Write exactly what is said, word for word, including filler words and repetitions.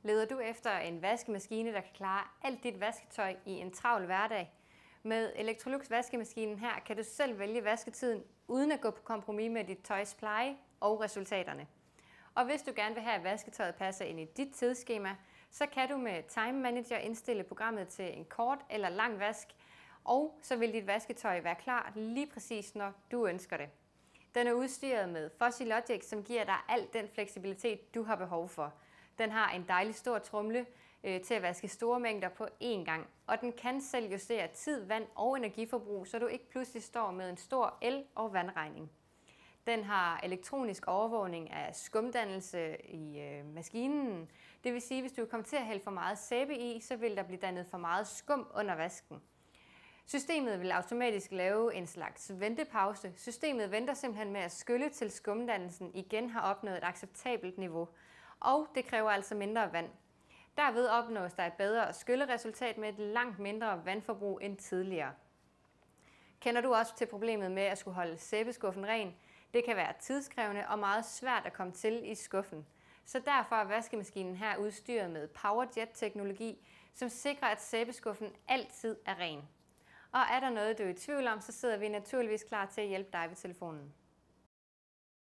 Leder du efter en vaskemaskine, der kan klare alt dit vasketøj i en travl hverdag? Med Electrolux vaskemaskinen her kan du selv vælge vasketiden, uden at gå på kompromis med dit tøjs pleje og resultaterne. Og hvis du gerne vil have, at vasketøjet passer ind i dit tidsskema, så kan du med Time Manager indstille programmet til en kort eller lang vask, og så vil dit vasketøj være klar lige præcis, når du ønsker det. Den er udstyret med Fuzzy Logic, som giver dig al den fleksibilitet, du har behov for. Den har en dejlig stor tromle øh, til at vaske store mængder på én gang, og den kan selv justere tid, vand og energiforbrug, så du ikke pludselig står med en stor el- og vandregning. Den har elektronisk overvågning af skumdannelse i øh, maskinen. Det vil sige, at hvis du kommer til at hælde for meget sæbe i, så vil der blive dannet for meget skum under vasken. Systemet vil automatisk lave en slags ventepause. Systemet venter simpelthen med at skylle til skumdannelsen igen har opnået et acceptabelt niveau. Og det kræver altså mindre vand. Derved opnås der et bedre skylleresultat med et langt mindre vandforbrug end tidligere. Kender du også til problemet med at skulle holde sæbeskuffen ren? Det kan være tidskrævende og meget svært at komme til i skuffen. Så derfor er vaskemaskinen her udstyret med PowerJet-teknologi, som sikrer, at sæbeskuffen altid er ren. Og er der noget, du er i tvivl om, så sidder vi naturligvis klar til at hjælpe dig ved telefonen.